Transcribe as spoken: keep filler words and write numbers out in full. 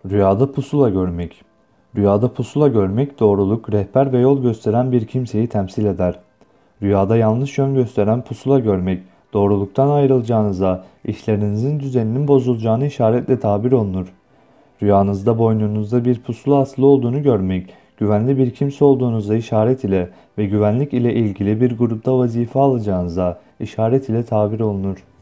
Rüyada pusula görmek. Rüyada pusula görmek doğruluk, rehber ve yol gösteren bir kimseyi temsil eder. Rüyada yanlış yön gösteren pusula görmek, doğruluktan ayrılacağınıza, işlerinizin düzeninin bozulacağını işaretle tabir olunur. Rüyanızda boynunuzda bir pusula asılı olduğunu görmek, güvenli bir kimse olduğunuza işaret ile ve güvenlik ile ilgili bir grupta vazife alacağınıza işaret ile tabir olunur.